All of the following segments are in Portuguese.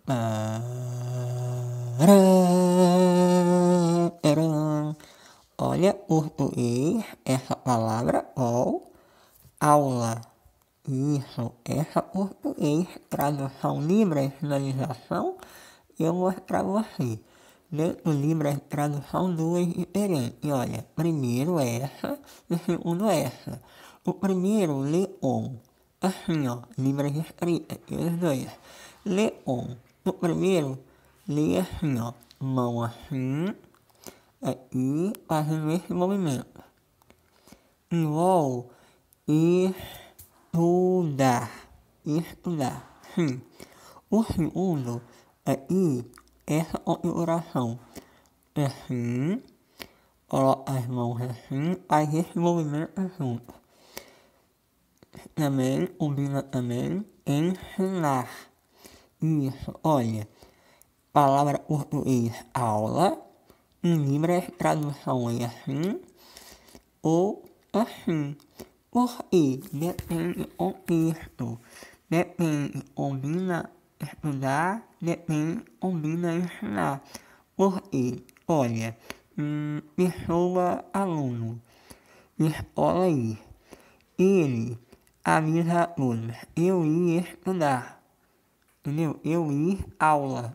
Taran. Olha, português, essa palavra ou aula. Isso, essa português, tradução livre e finalização, eu vou mostrar você. Dentro do livro é tradução duas diferentes. Olha, primeiro essa e segundo essa. O primeiro, Leon. Assim, ó, livros escritos, os dois. Leon. O primeiro, lê assim, ó, mão assim, aqui, fazendo esse movimento. E vou estudar. Estudar. Sim. O segundo, aqui, essa configuração. Assim, coloca as mãos assim, faz esse movimento junto. Também, combina também, ensinar. Isso, olha, palavra português, aula, em Libras, tradução é assim, ou assim. Porque depende do contexto, depende, combina estudar, depende, combina ensinar. Porque, olha, pessoa, aluno, escola aí, ele avisa a todos, eu ia estudar, entendeu? Eu ia aula,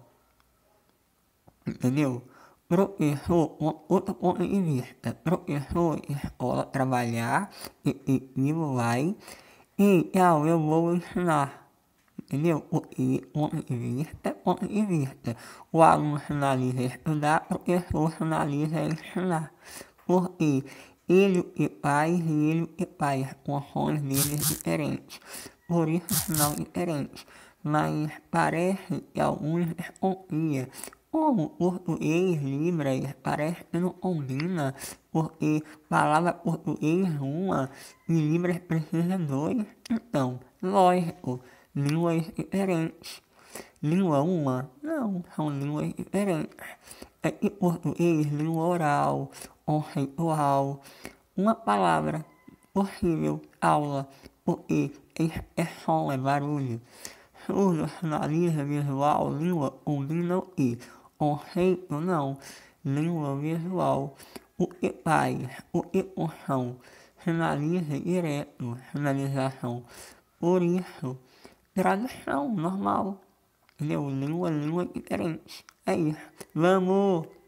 entendeu? Professor, outro ponto de vista, professor, escola, trabalhar, efetivo, vai, e eu vou ensinar, entendeu? Porque ponto de vista, o aluno finaliza estudar, o professor finaliza ensinar, porque ele o que faz e ele o que faz, funções deles diferentes, por isso são diferentes, mas parece que alguns desconfiam. Como português Libras parece que não combina, porque palavra português uma e Libras precisa dois. Então, lógico, línguas diferentes. Língua uma? Não, são línguas diferentes. Aqui português, língua oral, conceitual. Uma palavra possível, aula, porque é som, é barulho. Surdo, sinaliza, visual, língua, combina o que? Conceito, não. Língua visual. O que faz? O que função? Sinaliza direto. Sinalização. Por isso, tradução normal. Entendeu? Língua diferente. É isso. Vamos!